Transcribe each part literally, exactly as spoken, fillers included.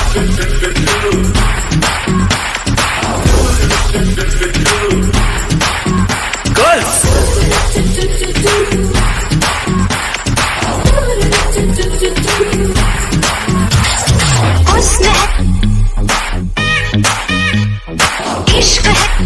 इश्क है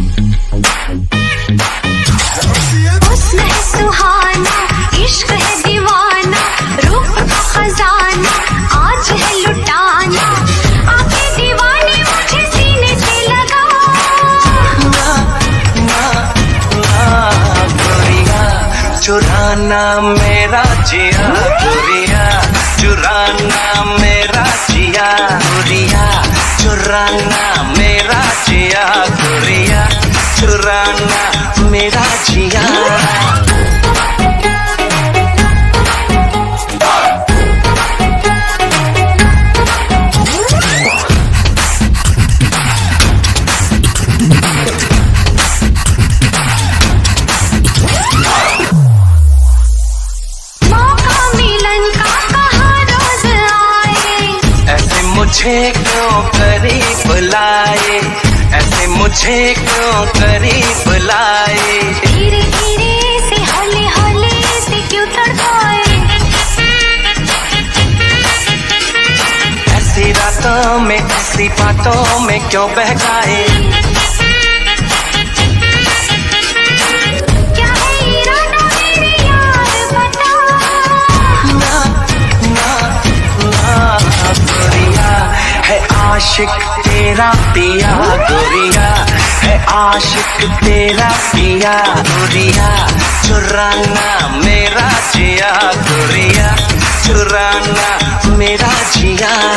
हुस्न है सुहाना, इश्क है दीवाना, रूप का खजाना आज है लुटाना, आंखें दीवानी मुझे सीने से लगा। ना ना ना गोरिया चुराना मेरा जिया, गोरिया चुराना मेरा जिया, गोरिया चुराना मेरा जिया, गोरिया चुराना मेरा जिया। मौका मिलन का कहाँ रोज आए, ऐसे मुझे क्यों करीब लाए, ऐसे मुझे क्यों करीब लाए। धीरे धीरे से हौले हौले से क्यों तड़पाए, ऐसी रातों में ऐसी बातों में क्यों बहकाए। क्या है इरादा मेरे यार बता। ना ना ना गोरिया है आशिक तेरा पिया, गोरिया है आशिक तेरा पिया, गोरिया चुराना मेरा जिया, गोरिया चुराना मेरा जिया।